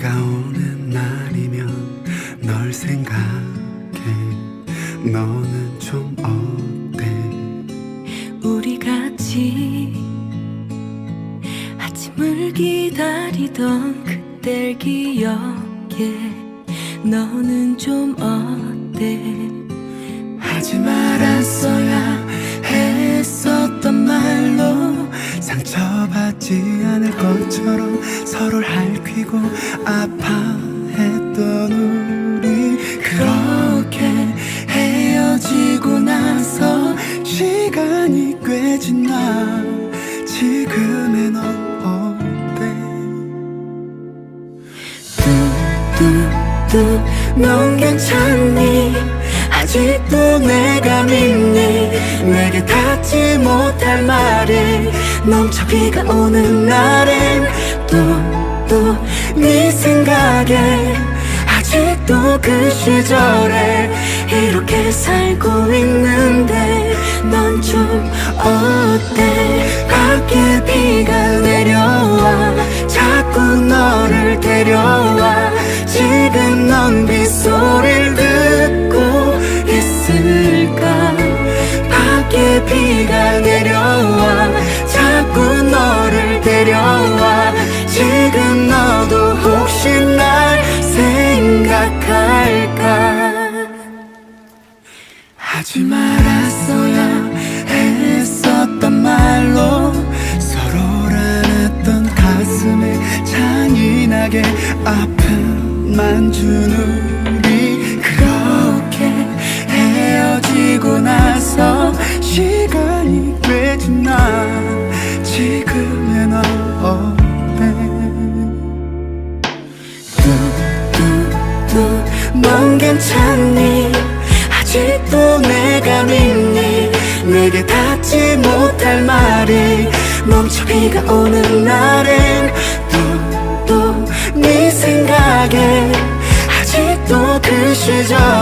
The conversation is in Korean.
비가 오는 날이면 널 생각해. 너는 좀 어때? 우리 같이 아침을 기다리던 그댈 기억해. 너는 좀 어때? 하지 말았어야 했었던 말로 상처받지 않을 것처럼 서로를 핥히고 아파했던 우리. 그렇게 헤어지고 나서 시간이 꽤 지나 지금의 넌 어때? 뚜뚜뚜 넌 괜찮니? 아직도 내가 믿니? 내게 닿지 못할 말에 넘쳐 비가 오는 날엔 또 네 생각에 아직도 그 시절에 이렇게 살고 있는데 넌 좀 어때? 밖에 비가 내려와 자꾸 너를 데려와. 지금 넌 빗소리를 듣고 있을까? 밖에 비가 내려와 자꾸 너를 데려와. 지금 너도 혹시 날 생각할까? 하지 말았어야 했었던 말로 서로를 안았던 가슴에 잔인하게 아픔만 준 우리. 그렇게 헤어지고 나서 시간이 꽤 지나 지금의 넌 어때? 넌 괜찮니? 아직도 내가 믿니? 내게 닿지 못할 말이 멈춰 비가 오는 날엔 또 네 생각에 아직도 그 시절